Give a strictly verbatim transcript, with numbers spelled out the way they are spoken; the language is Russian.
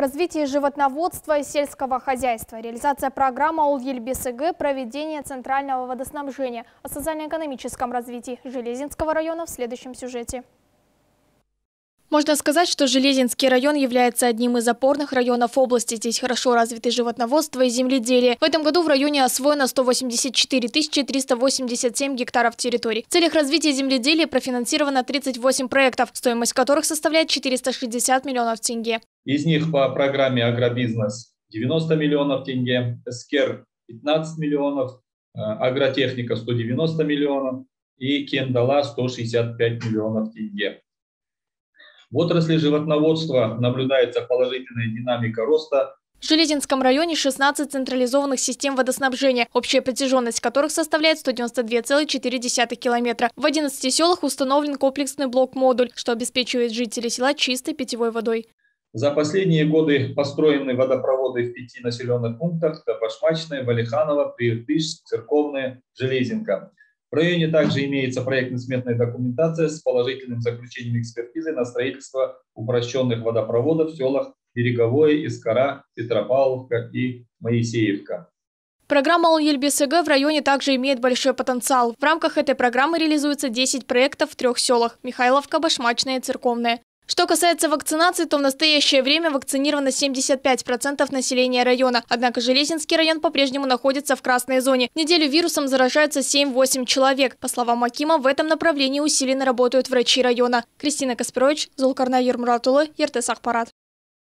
Развитие животноводства и сельского хозяйства, реализация программы Ауыл-ел-Бесігі, проведение центрального водоснабжения. О социально-экономическом развитии Железинского района в следующем сюжете. Можно сказать, что Железинский район является одним из опорных районов области. Здесь хорошо развиты животноводство и земледелие. В этом году в районе освоено сто восемьдесят четыре тысячи триста восемьдесят семь гектаров территорий. В целях развития земледелия профинансировано тридцать восемь проектов, стоимость которых составляет четыреста шестьдесят миллионов тенге. Из них по программе «Агробизнес» девяносто миллионов тенге, «Эскер» пятнадцать миллионов, «Агротехника» сто девяносто миллионов и «Кендала» сто шестьдесят пять миллионов тенге. В отрасли животноводства наблюдается положительная динамика роста. В Железинском районе шестнадцать централизованных систем водоснабжения, общая протяженность которых составляет сто девяносто две целых четыре десятых километра. В одиннадцати селах установлен комплексный блок-модуль, что обеспечивает жителей села чистой питьевой водой. За последние годы построены водопроводы в пяти населенных пунктах: Башмачное, Валиханово, Прииртыш, Церковное, Железинка. В районе также имеется проектно-сметная документация с положительным заключением экспертизы на строительство упрощенных водопроводов в селах Береговое, Искара, Петропавловка и Моисеевка. Программа Ауыл-ел-Бесігі в районе также имеет большой потенциал. В рамках этой программы реализуется десять проектов в трех селах – Михайловка, Башмачное и Церковное. Что касается вакцинации, то в настоящее время вакцинировано семьдесят пять процентов населения района. Однако Железинский район по-прежнему находится в красной зоне. В неделю вирусом заражаются семь-восемь человек. По словам акима, в этом направлении усиленно работают врачи района. Кристина Каспирович, Зулкарнай Ермуратулы, Ертес Ахпарат.